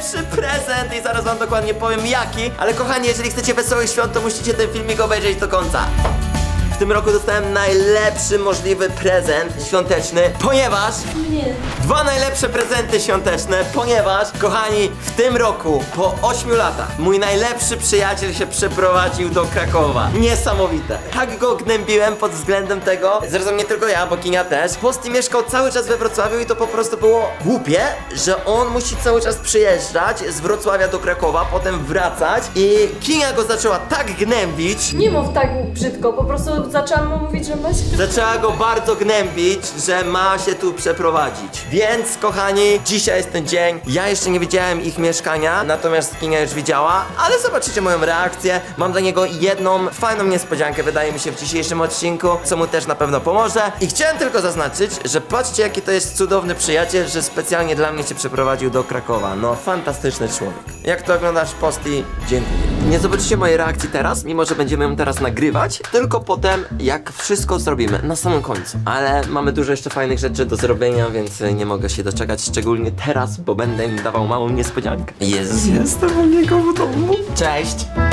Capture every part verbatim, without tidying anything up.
najlepszy prezent i zaraz wam dokładnie powiem jaki. Ale kochani, jeżeli chcecie wesołych świąt, to musicie ten filmik obejrzeć do końca. W tym roku dostałem najlepszy możliwy prezent świąteczny, ponieważ... Nie. Dwa najlepsze prezenty świąteczne, ponieważ, kochani, w tym roku, po ośmiu latach, mój najlepszy przyjaciel się przeprowadził do Krakowa. Niesamowite. Tak go gnębiłem pod względem tego, zresztą nie tylko ja, bo Kinia też. Posty mieszkał cały czas we Wrocławiu i to po prostu było głupie, że on musi cały czas przyjeżdżać z Wrocławia do Krakowa, potem wracać i Kinia go zaczęła tak gnębić. Nie mów tak brzydko, po prostu zaczęłam mu mówić, że ma się... Zaczęła go bardzo gnębić, że ma się tu przeprowadzić. Więc, kochani, dzisiaj jest ten dzień. Ja jeszcze nie widziałem ich mieszkania, natomiast Kinia już widziała, ale zobaczycie moją reakcję. Mam dla niego jedną fajną niespodziankę, wydaje mi się, w dzisiejszym odcinku, co mu też na pewno pomoże. I chciałem tylko zaznaczyć, że patrzcie, jaki to jest cudowny przyjaciel, że specjalnie dla mnie się przeprowadził do Krakowa. No, fantastyczny człowiek. Jak to oglądasz, Posty? Dziękuję. Nie zobaczycie mojej reakcji teraz, mimo że będziemy ją teraz nagrywać, tylko potem, jak wszystko zrobimy, na samym końcu. Ale mamy dużo jeszcze fajnych rzeczy do zrobienia, więc nie mogę się doczekać, szczególnie teraz, bo będę im dawał małą niespodziankę. Jezus, jestem u niego w domu. Cześć!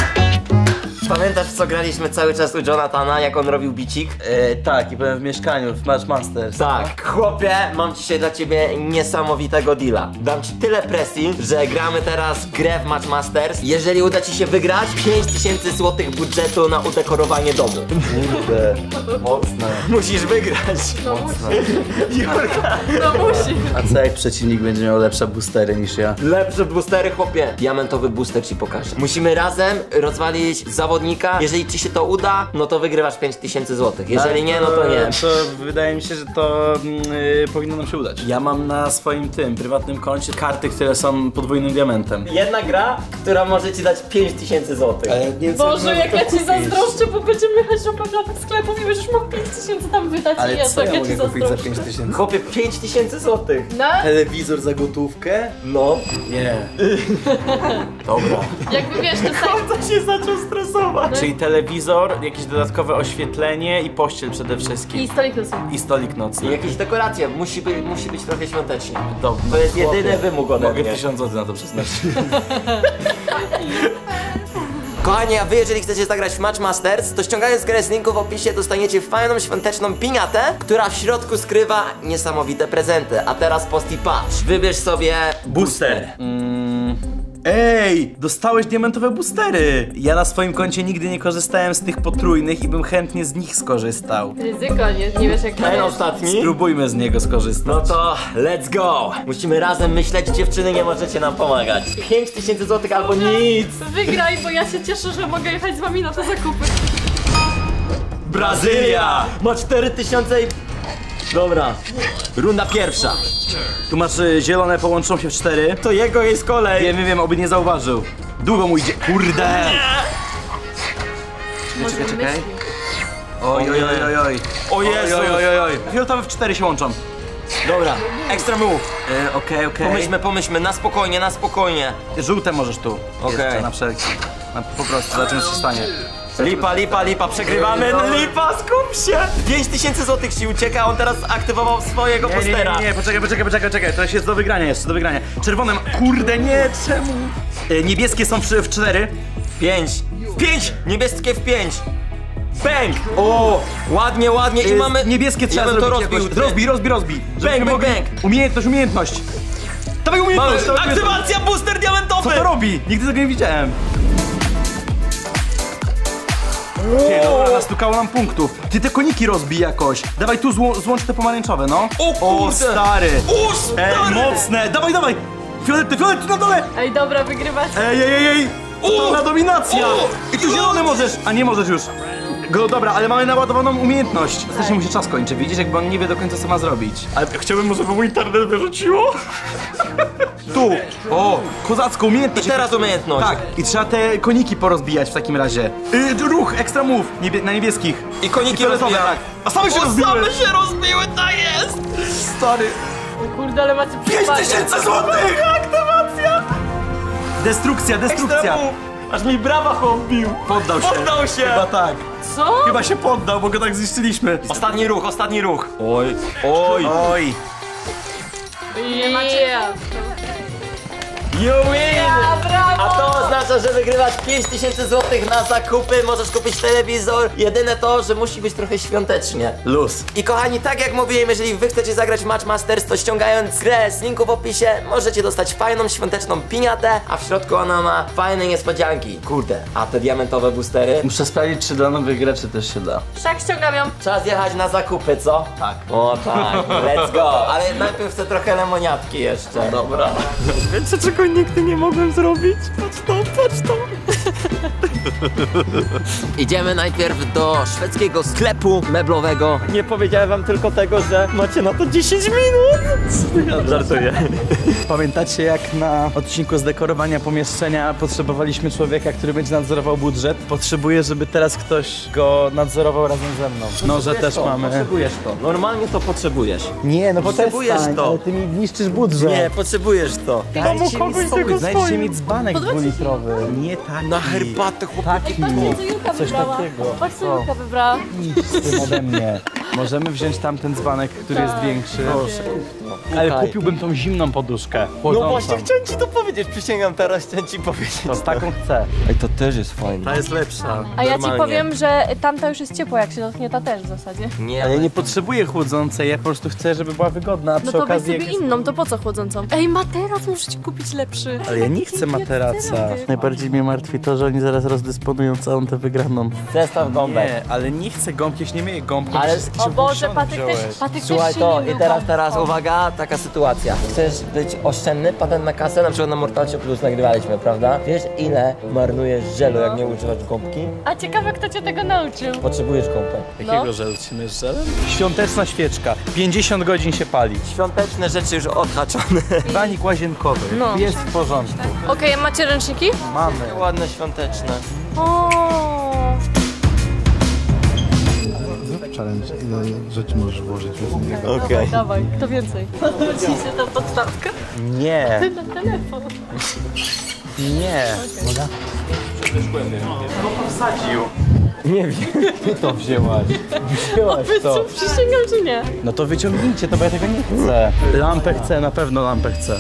Pamiętasz, co graliśmy cały czas u Jonathana, jak on robił bicik? Yy, tak, i byłem w mieszkaniu, w Match Masters. Tak, chłopie, mam dzisiaj dla ciebie niesamowitego deala. Dam ci tyle presji, że gramy teraz grę w Match Masters. Jeżeli uda ci się wygrać, pięć tysięcy złotych budżetu na udekorowanie domu. Kurde, mocne. Musisz wygrać. No musi. Jurka. No musi. A co jak przeciwnik będzie miał lepsze boostery niż ja? Lepsze boostery, chłopie. Diamentowy booster ci pokażę. Musimy razem rozwalić zawodnika. Jeżeli ci się to uda, no to wygrywasz pięć tysięcy złotych. Jeżeli nie, no to nie. To wydaje mi się, że to yy, powinno nam się udać. Ja mam na swoim tym prywatnym koncie karty, które są podwójnym diamentem. Jedna gra, która może ci dać pięć tysięcy złotych. Ale nie Boże, jak ja ci zazdroszczę, bo będziemy jechać do pewnych sklepów i będziesz mógł pięć tysięcy tam wydać. Ale i ja co tak ja ja mogę ci kupić za zazdroszczę. pięć tysięcy? Chłopie, pięć tysięcy złotych. Na? Telewizor za gotówkę? No. Nie. Dobra. Jakby wiesz, to tak... To się zaczął stresować. Czyli telewizor, jakieś dodatkowe oświetlenie i pościel przede wszystkim. I stolik nocny. I stolik nocny. I jakieś dekoracje, musi być, musi być trochę świątecznie. Dobra. To jest jedyny wymóg ode Mogę mnie. tysiąc złotych na to przeznaczyć. Kochani, a wy jeżeli chcecie zagrać w Match Masters, to ściągając grę z linku w opisie dostaniecie fajną świąteczną piniatę, która w środku skrywa niesamowite prezenty. A teraz Posty, patrz, wybierz sobie booster. Mm. Ej, dostałeś diamentowe boostery! Ja na swoim koncie nigdy nie korzystałem z tych potrójnych i bym chętnie z nich skorzystał. Ryzyko, nie, nie wiesz jak to Ten jest. ostatni? Spróbujmy z niego skorzystać. No to let's go! Musimy razem myśleć, dziewczyny, nie możecie nam pomagać. pięć tysięcy złotych albo nic! Wygraj, bo ja się cieszę, że mogę jechać z wami na te zakupy. Brazylia! Ma cztery tysiące i... Dobra, runda pierwsza. Tu masz y, zielone, połączą się w cztery. To jego jest kolej. Wiem, wiem, wiem, oby nie zauważył. Długo mu idzie. Kurde! Może czekaj, czekaj. myśli. Oj, oj, oj, oj, oj. O Jezu! Oj, oj, oj, oj. Fioletowe w cztery się łączą. Dobra, extra move. E, Okej, okej. Pomyślmy, pomyślmy, na spokojnie, na spokojnie. Żółte możesz tu. Okej. Jeszcze na wszelki. Na, po prostu, zobaczymy co się stanie. Lipa, lipa, lipa, przegrywamy, lipa, skup się! pięć tysięcy złotych ci ucieka, a on teraz aktywował swojego Nie, nie, postera. nie, nie, poczekaj, poczekaj, poczekaj, poczekaj. To jest do wygrania jeszcze, do wygrania. Czerwone ma... Kurde, nie, czemu? E, niebieskie są w, w cztery. Pięć. W pięć! Niebieskie w pięć! Bang! O! Ładnie, ładnie i E, mamy... Niebieskie trzeba ja bym to zrobić rozbił. jakoś. Rozbij, rozbij, rozbij. Bang, bang, bang! Umiejętność, umiejętność. Dawaj Mamy umiejętność, dawaj umiejętność. aktywacja, booster diamentowy! Co to robi? Nigdy tego nie widziałem. Ty, dobra, nastukało nam punktów. Ty te koniki rozbij jakoś. Dawaj tu zło złącz te pomarańczowe, no. O kurde! O, stary. O, stary! Ej, mocne. Dawaj, dawaj. Fiolety, fiolety na dole. Ej, dobra, wygrywacie. Ej, ej, ej, ej. Totalna dominacja. O! I tu zielony możesz. A nie możesz już. Go, dobra, ale mamy naładowaną umiejętność. Strasznie mu się czas kończy, widzisz, jakby on nie wie do końca co ma zrobić. Ale chciałbym, może by mu internet wyrzuciło. Tu. O, kozacką umiejętność. I teraz umiejętność. Tak, i trzeba te koniki porozbijać w takim razie. Yy, ruch, extra move, niebie na niebieskich. I koniki fioletowe. rozbijają. A same się O, rozbiły. same się rozbiły, tak jest! Stary. O kurde, ale macie pięć przewagę. tysięcy złotych! Aktywacja! Destrukcja, Ekstra destrukcja. move. Aż mi brawa chłopił. Poddał się. Poddał się. Chyba tak. Co? Chyba się poddał, bo go tak zniszczyliśmy. Ostatni ruch, ostatni ruch. Oj, oj. Oj. Nie macie. You win! A, brawo! A to oznacza, że wygrywasz pięć tysięcy złotych na zakupy, możesz kupić telewizor. Jedyne to, że musi być trochę świątecznie. Luz. I kochani, tak jak mówiłem, jeżeli wy chcecie zagrać w Match Masters, to ściągając grę z linku w opisie, możecie dostać fajną, świąteczną piniatę, a w środku ona ma fajne niespodzianki. Kurde, a te diamentowe boostery? Muszę sprawdzić, czy dla nowych graczy też się da. Tak, ściągam ją. Czas jechać na zakupy, co? Tak. O tak, let's go. Ale najpierw chcę trochę lemoniatki jeszcze. Dobra. Wiecie, czego nigdy nie mogłem zrobić? Patrz to, patrz to. Idziemy najpierw do szwedzkiego sklepu meblowego. Nie powiedziałem wam tylko tego, że macie na to dziesięć minut. Żartuję. Pamiętacie, jak na odcinku zdekorowania pomieszczenia potrzebowaliśmy człowieka, który będzie nadzorował budżet? Potrzebuję, żeby teraz ktoś go nadzorował razem ze mną. No, że też to, mamy. Potrzebujesz to. Normalnie to potrzebujesz. Nie, no Potrzebujesz przestań, to. ale ty mi niszczysz budżet. Nie, potrzebujesz to. Dajcie mi spokój, znajdźcie mi dzbanek dwulitrowy. Nie taki. Na herbatę, chłopaki. Taki. Patrzcie, co Julka Coś wybrała. takiego. Patrz, co Co? Julka wybrała. Idź z tym ode mnie. Możemy wziąć tamten dzbanek, który jest Tak. większy. Proszę. Ale Okej. kupiłbym tą zimną poduszkę. No chłodzącą. właśnie chciałem ci to powiedzieć, przysięgam teraz, chciałem ci powiedzieć. To taką chcę. Ej, to też jest fajne. Ta jest lepsza. A ja ci Normalnie. powiem, że tamta już jest ciepła, jak się dotknie ta też w zasadzie. Nie, Ale ja nie potrzebuję chłodzącej, ja po prostu chcę, żeby była wygodna, a No przy to weź okazji sobie jak jest... inną, to po co chłodzącą? Ej, materac muszę ci kupić lepszy. Ale ja nie chcę materaca. Najbardziej mnie martwi to, że oni zaraz rozdysponują całą tę wygraną. zestaw gąbek. Nie, ale nie chcę gąbki, ja się nie myję gąbką. Ale- przecież O się Boże, włóczony Patyk wziąłeś. też, Patyk Słuchaj też się to nie i teraz, mył. teraz O. uwaga, taka sytuacja. Chcesz być oszczędny, patent na kasę, na przykład na Mortalcie Plus nagrywaliśmy, prawda? Wiesz ile marnujesz żelu, jak nie używasz gąbki? A ciekawe, kto cię tego nauczył. Potrzebujesz gąbkę. Jakiego No. żelu trzymujesz żelem? Świąteczna świeczka. pięćdziesiąt godzin się pali. Świąteczne rzeczy już odhaczone. Banik łazienkowy. No. Jest w porządku. Okej, macie ręczniki? Mamy. Ładne, świąteczne. O. Challenge, ile rzeczy możesz włożyć w jednego. Okej. Dawaj, kto więcej? Podoba ci się ta podstawka? Nie, Na telefon. nie. Kto to wsadził? Nie wiem. Ty to wzięłaś. Wzięłaś to. Co, przysięgam czy nie? No to wyciągnijcie to, bo ja tego nie chcę. Lampę chcę, na pewno lampę chcę.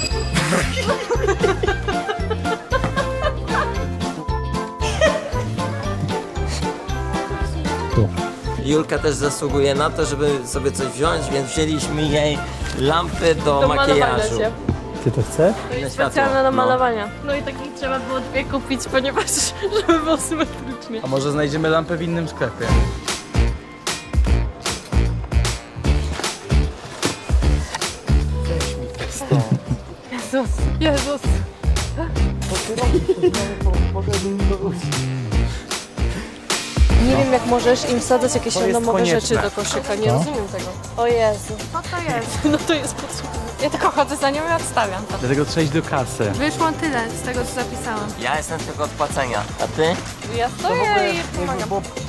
Julka też zasługuje na to, żeby sobie coś wziąć, więc wzięliśmy jej lampy do, Do malowania makijażu. się. Ty to chcesz? To jest światło, specjalne do no. malowania. No i takich trzeba było dwie kupić, ponieważ żeby było symetrycznie. A może znajdziemy lampę w innym sklepie? Jezus, Jezus. Nie wiem, jak możesz im wsadzać jakieś To jest randomowe konieczne. rzeczy do koszyka, nie rozumiem tego. O Jezu. Co to jest? No to jest potrzebne. Ja tylko chodzę za nią i odstawiam to. Dlatego trzeba iść do kasy. Wyszło tyle z tego, co zapisałam. Ja jestem tylko od płacenia. A ty? Ja stoję i pomagam.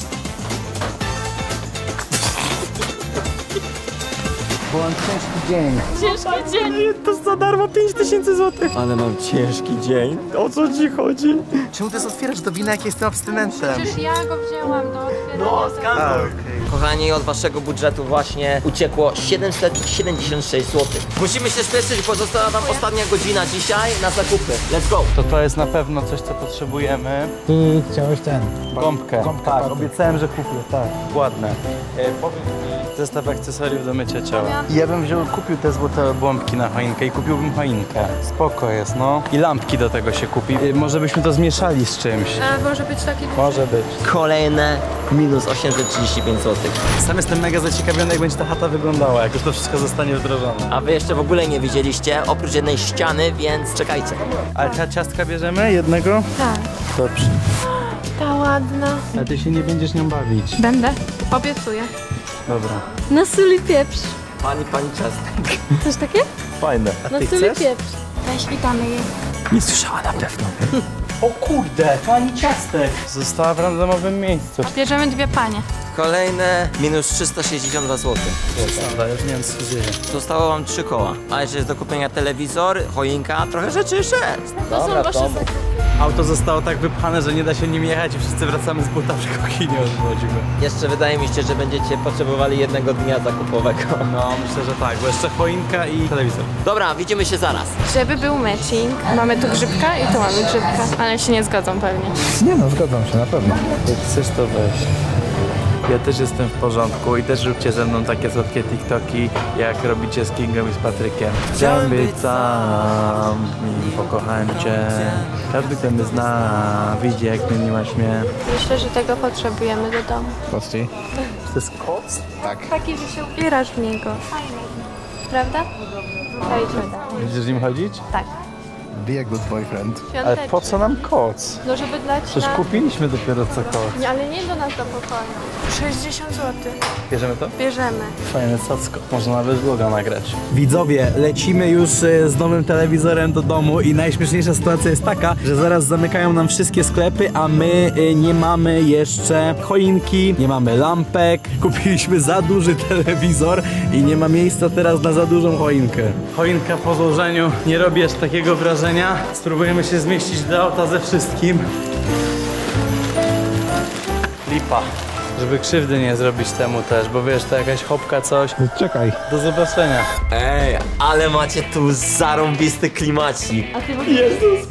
Bo mam ciężki dzień. Ciężki dzień. To za darmo pięć tysięcy złotych. Ale mam ciężki dzień. O co ci chodzi? Czemu ty otwierasz do wina, jak jestem abstynentem? Przecież ja go wzięłam do otwierania. No, skandal. okej. Kochani, od waszego budżetu właśnie uciekło siedemset siedemdziesiąt sześć złotych. Musimy się spieszyć, bo została nam ostatnia godzina dzisiaj na zakupy. Let's go! To to jest na pewno coś, co potrzebujemy. Ty chciałeś ten. Gąbkę. Gąbkę tak, paty. obiecałem, że kupię, tak. Ładne. E, powiem ci, zestaw akcesoriów do mycia ciała. Ja bym wziął, kupił te złote bombki na choinkę i kupiłbym choinkę. Spoko jest, no. I lampki do tego się kupi. E, może byśmy to zmieszali z czymś. A może być taki duży? Może być. Kolejne minus osiemset trzydzieści pięć złotych. Sam jestem mega zaciekawiony, jak będzie ta chata wyglądała, jak już to wszystko zostanie wdrożone. A wy jeszcze w ogóle nie widzieliście, oprócz jednej ściany, więc czekajcie. Ale ta ciastka bierzemy? Jednego? Tak. Dobrze. Ta ładna. A ty się nie będziesz nią bawić. Będę. Obiecuję. Dobra. Na sól i pieprz. Pani, pani ciastek. Coś takie? Fajne. A Na ty sól i chcesz? pieprz. Weź witamy jej. Nie słyszała na pewno. O kurde, pani ciastek. Została w randomowym miejscu. Bierzemy dwie panie. Kolejne minus trzysta sześćdziesiąt dwa złote. Dobra, już nie wiem co się dzieje. Zostało wam trzy koła. A jeszcze jest do kupienia telewizor, choinka, trochę rzeczy jeszcze jest. To są wasze zakupy. Auto zostało tak wypchane, że nie da się nim jechać i wszyscy wracamy z buta przy kokinie odchodzimy. Jeszcze wydaje mi się, że będziecie potrzebowali jednego dnia zakupowego. No, myślę, że tak, bo jeszcze choinka i telewizor. Dobra, widzimy się zaraz. Żeby był matching, mamy tu grzybka i tu mamy grzybka. Ale się nie zgodzą pewnie. Nie no, zgadzam się, na pewno. Jak chcesz to weź. Ja też jestem w porządku i też róbcie ze mną takie słodkie TikToki, jak robicie z Kingą i z Patrykiem. Chciałem być sam i pokochałem cię. Każdy, kto mnie zna, widzi jak mnie nie masz mnie. Myślę, że tego potrzebujemy do domu. Kosti? To jest koc? Tak. Taki, że się ubierasz w niego. Fajny. Prawda? To idźmy dalej. Będziesz z nim chodzić? Tak. Be a good boyfriend. Ale Świąteczny. po co nam koc? No żeby dać Przecież na... kupiliśmy dopiero co koc. Nie, ale nie do nas do pokoju. sześćdziesiąt złotych. Bierzemy to? Bierzemy. Fajne cacko. Można nawet vloga nagrać. Widzowie, lecimy już e, z nowym telewizorem do domu i najśmieszniejsza sytuacja jest taka, że zaraz zamykają nam wszystkie sklepy, a my e, nie mamy jeszcze choinki, nie mamy lampek. Kupiliśmy za duży telewizor i nie ma miejsca teraz na za dużą choinkę. Choinka po złożeniu nie robi aż takiego wrażenia. Spróbujemy się zmieścić do auta ze wszystkim. Lipa. Żeby krzywdy nie zrobić temu też, bo wiesz, to jakaś chopka, coś. Czekaj. Do zobaczenia. Ej, ale macie tu zarąbisty klimacik. A ty w ogóle...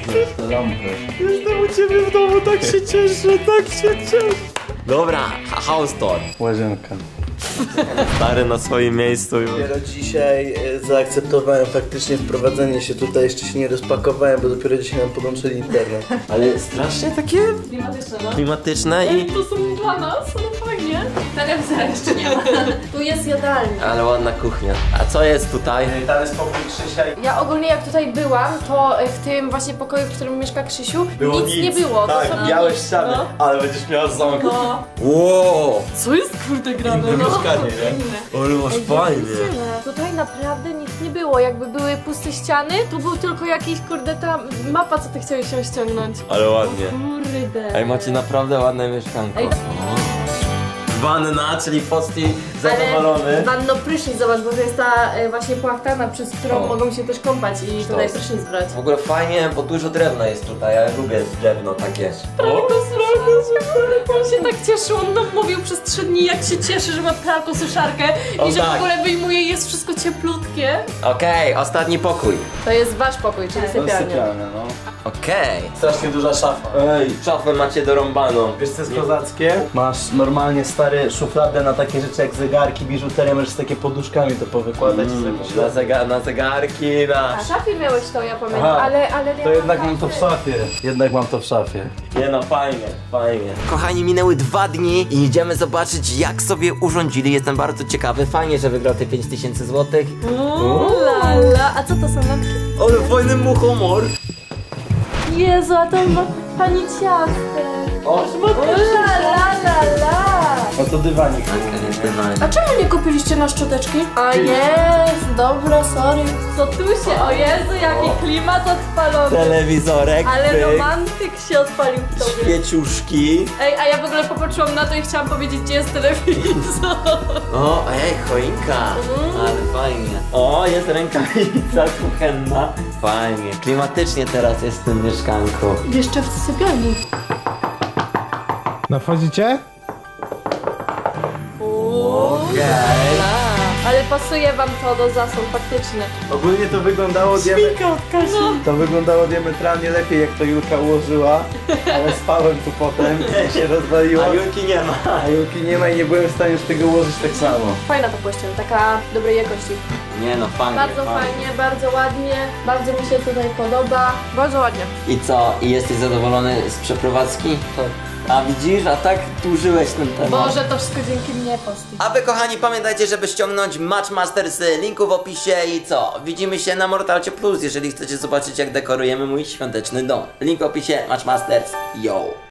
Jestem u ciebie w domu, tak się cieszę, tak się cieszę. Dobra, ha- house tour. Łazienka. Stary na swoim miejscu już. Dopiero dzisiaj e, zaakceptowałem faktycznie wprowadzenie się tutaj, jeszcze się nie rozpakowałem, bo dopiero dzisiaj nam podłączyli internet. Ale strasznie takie Klimatyczne, no. klimatyczne i... To są dla nas, no fajnie. Telewizora jeszcze nie ma. Tu jest jadalnia. Ale ładna kuchnia. A co jest tutaj? Tam jest pokój Krzysia i... Ja ogólnie jak tutaj byłam, to w tym właśnie pokoju, w którym mieszka Krzysiu, nic, nie było. Tak, to są białe nic. ściany, No. ale będziesz miała zamok. No. Wow! Co jest kurde grane? No. Mieszkanie, nie? Ale masz fajnie. Tyle. Tutaj naprawdę nic nie było. Jakby były puste ściany, tu był tylko jakiś kurde ta mapa, co ty chciałeś się ściągnąć. Ale ładnie. Kurde. Ej, macie naprawdę ładne mieszkanko. Ej. Wanna, czyli Posti zadowolony. Ale wanno prysznic, zobacz, bo to jest ta e, właśnie płachtana, przez którą O. mogą się też kąpać i tutaj Sztos. prysznic brać. W ogóle fajnie, bo dużo drewna jest tutaj, ja lubię drewno takie. Pralko suszarkę, on się tak cieszył, on nam mówił przez trzy dni, jak się cieszy, że ma pralko suszarkę O, i że tak. w ogóle wyjmuje i jest wszystko cieplutkie. Okej, ostatni pokój. To jest wasz pokój, czyli sypialnia. Sypialnia, no. Okej. Strasznie duża szafa. Ej, szafę macie dorąbaną. Wiesz co jest kozackie? Masz normalnie stary szufladę na takie rzeczy jak zegarki, biżuterię, możesz z takie poduszkami to powykładać. Mm, na, zega na zegarki, na... W szafie miałeś to, ja pamiętam, Aha. ale, ale nie To mam jednak mam to w kasy. szafie. Jednak mam to w szafie. Nie no, fajnie, fajnie. Kochani, minęły dwa dni i idziemy zobaczyć, jak sobie urządzili. Jestem bardzo ciekawy. Fajnie, że wygrał te pięć tysięcy złotych. Uuu, lala. A co to są lampki? Ale fajny mu humor. Jezu, a to ma pani ciastek. O, La la la la. No to dywanik. A czemu nie kupiliście na szczoteczki? A jest, dobra, sorry. Co tu się, o Jezu, jaki klimat odpalony. telewizorek, Ale pyk, romantyk się odpalił w tobie. świeciuszki. Ej, a ja w ogóle popatrzyłam na to i chciałam powiedzieć, gdzie jest telewizor. O, ej, choinka. Ale fajnie. O, jest rękawica kuchenna. Fajnie. Klimatycznie teraz jest w tym mieszkanku. Jeszcze w sypialni. No wchodzicie? Okej. Ale pasuje wam to do zasłon, faktycznie. Ogólnie to wyglądało diametralnie. To wyglądało diametralnie lepiej jak to Julka ułożyła, ale spałem tu potem i się rozwaliło. A Julki nie ma. A Julki nie ma i nie byłem w stanie już tego ułożyć tak samo. Fajna ta płaszczyzna, taka dobrej jakości. Nie no, fajnie. Bardzo fajnie, bardzo ładnie, bardzo mi się tutaj podoba. Bardzo ładnie. I co? I jesteś zadowolony z przeprowadzki? A widzisz, a tak dłużyłeś ten temat. Boże, to wszystko dzięki mnie, Posti. A wy kochani pamiętajcie, żeby ściągnąć Matchmasters, linku w opisie i co? Widzimy się na Mortalcie Plus, jeżeli chcecie zobaczyć jak dekorujemy mój świąteczny dom. Link w opisie, Matchmasters, yo!